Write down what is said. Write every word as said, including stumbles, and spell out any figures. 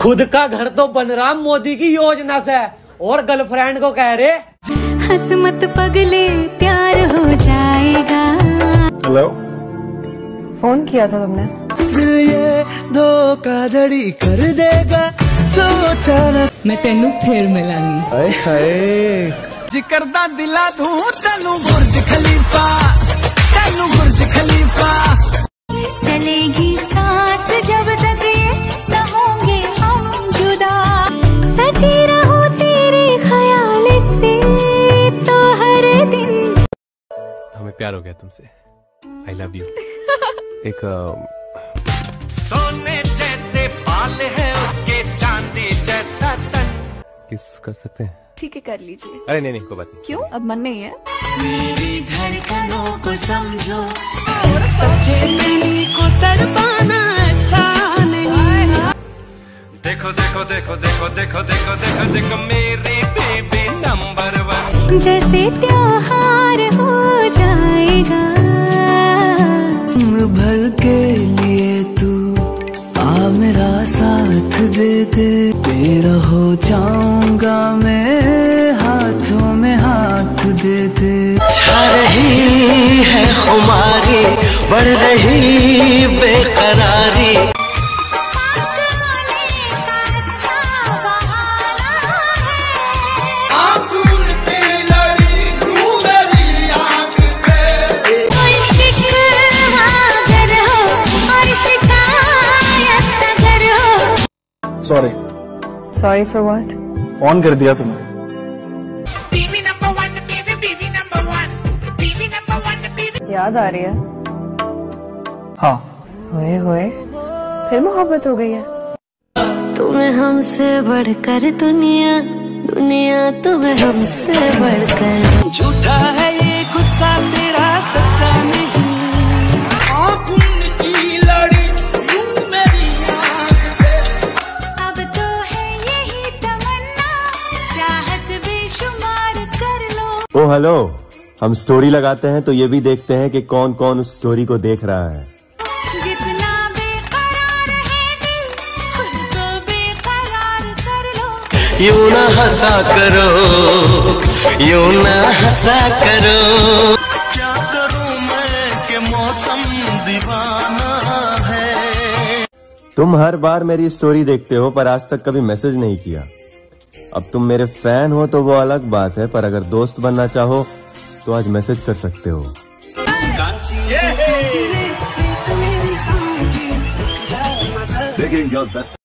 खुद का घर तो बनराम मोदी की योजना से और गर्लफ्रेंड को कह रहे हंस मत पगले प्यार हो जाएगा। हेलो, फोन किया था तुमने? ये धोखाधड़ी कर देगा सोचा न मैं तेनू फिर मिलांगी। हाय हाय जिकर दा दिला दूं तेनू बुर्ज खलीफा, तेनू बुर्ज खलीफा। चलेगी सांस जब तक ये न होंगे हम जुदा, सजी रहो तेरे ख्याल से तो हर दिन। हमें प्यार हो गया तुमसे, आई लव यू। एक सोने जैसे बाल है उसके, चांदी जैसा तन। किस कर सकते हैं? ठीक है, कर लीजिए। अरे नहीं नहीं कोई बात नहीं। क्यों, अब मन नहीं है? मेरी धड़कनों को समझो और सच्चे दिल को तड़पाना अच्छा नहीं। देखो देखो देखो देखो देखो देखो देखो देखो मेरी बेबी नंबर वन। जैसे त्योहार हो जाएगा भर के लिए तू आ मेरा साथ दे दे, तेरा हो जाऊंगा मैं हाथों में हाथ दे दे। छा रही है खुमारी, बढ़ रही बेकरारी। Sorry. Sorry for what? On कर दिया तुमने। याद आ रही है? हाँ। होए होए फिर मोहब्बत हो गई है। तुम्हें हमसे बढ़कर दुनिया, दुनिया तुम्हें हमसे बढ़कर। झूठा है ये गुस्सा तेरा, सच्चा नहीं। की लड़ी यूं मेरी आँख से। अब तो है यही तमन्ना, चाहत बेशुमार कर लो। ओ हेलो, हम स्टोरी लगाते हैं तो ये भी देखते हैं कि कौन कौन उस स्टोरी को देख रहा है। जितना बेकरार है दिल, खुद को बेकरार कर लो। यूं ना हंसा करो, यूं ना हंसा करो। क्या करूं मैं कि मौसम दीवाना है। तुम हर बार मेरी स्टोरी देखते हो पर आज तक कभी मैसेज नहीं किया। अब तुम मेरे फैन हो तो वो अलग बात है, पर अगर दोस्त बनना चाहो तो आज मैसेज कर सकते हो। कांची